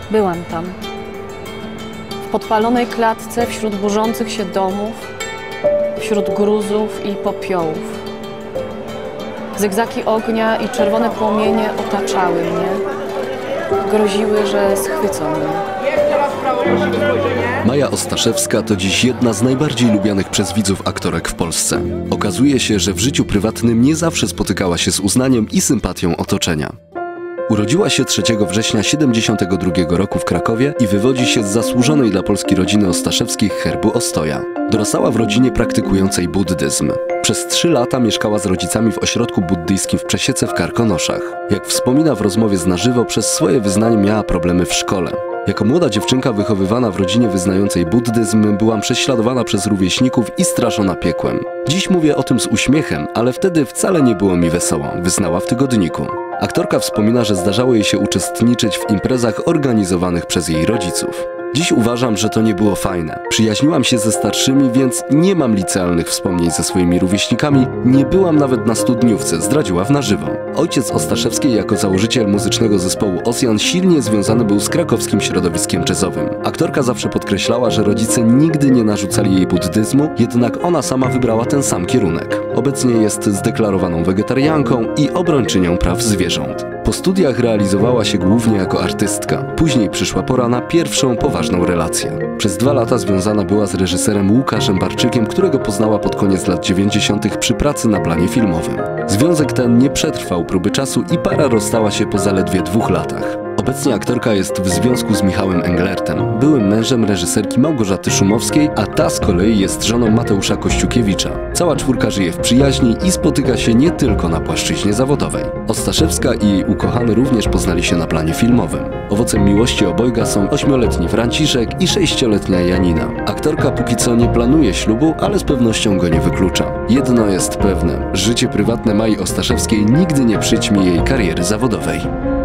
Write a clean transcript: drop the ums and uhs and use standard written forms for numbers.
Byłam tam. W podpalonej klatce, wśród burzących się domów, wśród gruzów i popiołów. Zygzaki ognia i czerwone płomienie otaczały mnie. Groziły, że schwycą mnie. Maja Ostaszewska to dziś jedna z najbardziej lubianych przez widzów aktorek w Polsce. Okazuje się, że w życiu prywatnym nie zawsze spotykała się z uznaniem i sympatią otoczenia. Urodziła się 3 września 1972 roku w Krakowie i wywodzi się z zasłużonej dla Polski rodziny Ostaszewskich herbu Ostoja. Dorastała w rodzinie praktykującej buddyzm. Przez 3 lata mieszkała z rodzicami w ośrodku buddyjskim w Przesiece w Karkonoszach. Jak wspomina w rozmowie z Na żywo, przez swoje wyznanie miała problemy w szkole. Jako młoda dziewczynka wychowywana w rodzinie wyznającej buddyzm byłam prześladowana przez rówieśników i straszona piekłem. Dziś mówię o tym z uśmiechem, ale wtedy wcale nie było mi wesoło, wyznała w tygodniku. Aktorka wspomina, że zdarzało jej się uczestniczyć w imprezach organizowanych przez jej rodziców. Dziś uważam, że to nie było fajne. Przyjaźniłam się ze starszymi, więc nie mam licealnych wspomnień ze swoimi rówieśnikami. Nie byłam nawet na studniówce, zdradziła w Na żywo. Ojciec Ostaszewskiej jako założyciel muzycznego zespołu Osjan silnie związany był z krakowskim środowiskiem jazzowym. Aktorka zawsze podkreślała, że rodzice nigdy nie narzucali jej buddyzmu, jednak ona sama wybrała ten sam kierunek. Obecnie jest zdeklarowaną wegetarianką i obrończynią praw zwierząt. Po studiach realizowała się głównie jako artystka. Później przyszła pora na pierwszą poważną relację. Przez 2 lata związana była z reżyserem Łukaszem Barczykiem, którego poznała pod koniec lat 90. przy pracy na planie filmowym. Związek ten nie przetrwał próby czasu i para rozstała się po zaledwie 2 latach. Obecnie aktorka jest w związku z Michałem Englertem, byłym mężem reżyserki Małgorzaty Szumowskiej, a ta z kolei jest żoną Mateusza Kościukiewicza. Cała czwórka żyje w przyjaźni i spotyka się nie tylko na płaszczyźnie zawodowej. Ostaszewska i jej ukochany również poznali się na planie filmowym. Owocem miłości obojga są 8-letni Franciszek i 6-letnia Janina. Aktorka póki co nie planuje ślubu, ale z pewnością go nie wyklucza. Jedno jest pewne, życie prywatne Mai Ostaszewskiej nigdy nie przyćmi jej kariery zawodowej.